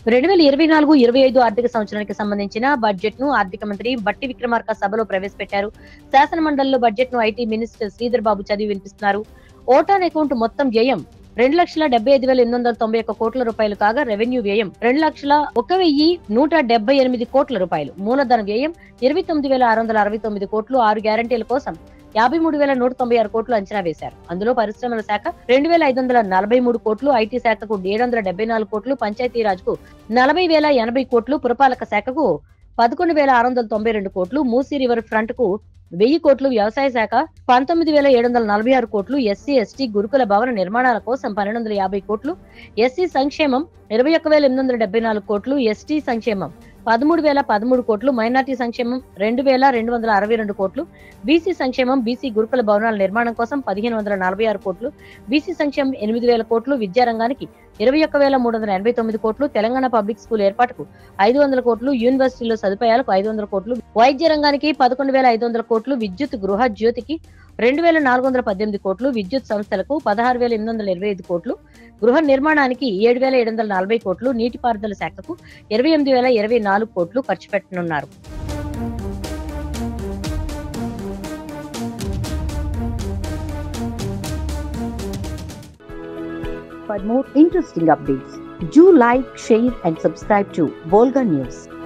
2024-25 ఆర్థిక సంవత్సరానికి సంబంధించిన బడ్జెట్ ను ఆర్థిక మంత్రి బట్టి విక్రమార్క సభలో ప్రవేశపెట్టారు. శాసన మండలిలో బడ్జెట్ ను ఐటీ మినిస్టర్ శ్రీధర్ బాబు చదివి వినిపిస్తున్నారు. ఓటాన్ అకౌంట్ మొత్తం వ్యయం 2,75,891 కోట్ల రూపాయలు కాగా రెవెన్యూ వ్యయం 2,01,178 కోట్ల రూపాయలు. మూలధన వ్యయం 29,669 కోట్లు. 6 గ్యారంటీల కోసం 53,196 కోట్లు అంచనా వేశారు. అందులో పరిశ్రమల శాఖ 2,543 కోట్లు, ఐటీ శాఖకు 774 కోట్లు, పంచాయతీరాజ్ కు 40,080 కోట్లు, పురపాలక శాఖకు 11,692 కోట్లు, మూసీ రివర్ ఫ్రంట్ కు 1000 కోట్లు, వ్యవసాయ శాఖ 19,746 కోట్లు, ఎస్సీ ఎస్టీ గురుకుల భవన నిర్మాణాల కోసం 1250 కోట్లు, ఎస్సీ సంక్షేమం 21,874 కోట్లు, ఎస్టీ సంక్షేమం 13,013 కోట్లు, మైనార్టీ సంక్షేమం 2,262 కోట్లు, బీసీ సంక్షేమం బీసీ గురుకుల భవనాల నిర్మాణం కోసం 1,546 కోట్లు, బీసీ సంక్షేమం 8,000 కోట్లు, విద్యారంగానికి 21,389 కోట్లు, తెలంగాణ పబ్లిక్ స్కూల్ ఏర్పాటుకు 500 కోట్లు, యూనివర్సిటీలో సదుపాయాలకు 500 కోట్లు, వైద్య రంగానికి 11,500 కోట్లు, విద్యుత్ గృహ జ్యోతికి 2,418 కోట్లు, విద్యుత్ సంస్థలకు 16,825 కోట్లు, గృహ నిర్మాణానికి 7,740 కోట్లు, నీటిపారుదల శాఖకు 28,024 కోట్లు ఖర్చు పెట్టనున్నారు. For more interesting updates, do like, share and subscribe to Volga News.